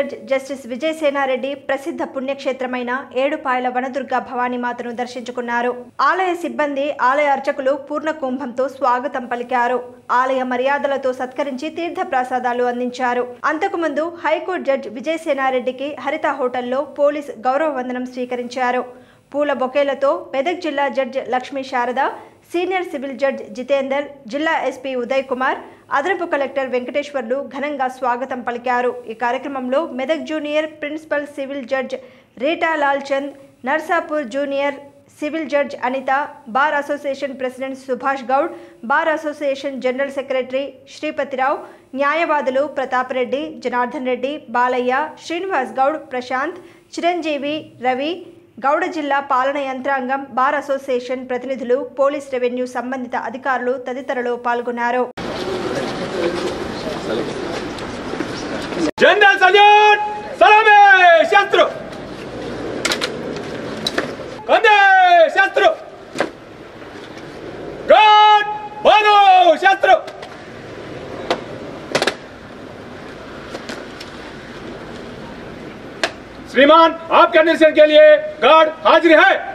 Judge justice విజయసేనారెడ్డి ప్రసిద్ధ పుణ్యక్షేత్రమైన ఏడుపాయల వనదుర్గ భవానీమాతను దర్శించుకున్నారు. ఆలయ సిబ్బంది, ఆలయ అర్చకులు పూర్ణ కుంభంతో స్వాగతం పలికారు. ఆలయ మర్యాదలతో సత్కరించి తీర్థ ప్రసాదాలు అందించారు. అంతకుముందు హైకోర్టు జడ్జ్ విజయసేనారెడ్డికి హరిత హోటల్లో పోలీస్ గౌరవ వందనం స్వీకరించారు. పూల బొకేలతో మెదక్ జిల్లా judge Lakshmi Sharada, senior civil judge Jitender, జిల్లా ఎస్పీ ఉదయ్ కుమార్, అదనపు కలెక్టర్ వెంకటేశ్వర్లు ఘనంగా స్వాగతం పలికారు. ఈ కార్యక్రమంలో Medak junior principal civil judge Rita Lal Chand, Narsapur junior civil judge Anitha, bar association president Subhash Goud, bar association general secretary Sripathirao, న్యాయవాదులు ప్రతాప్ రెడ్డి, జనార్దన్ రెడ్డి, బాలయ్య, శ్రీనివాస్ గౌడ్, ప్రశాంత్, చిరంజీవి, రవి, గౌడ జిల్లా పాలన యంత్రాంగం, బార్ అసోసియేషన్ ప్రతినిధులు, పోలీస్, రెవెన్యూ సంబంధిత అధికారులు తదితరులు పాల్గొన్నారు. జనరల్ సల్యూట్, సలామే శస్త్రు, కందే శస్త్రు, గార్డ్ బాను శస్త్రు. श्रीमान, आपके निर्देशन के लिए गार्ड हाजिर है।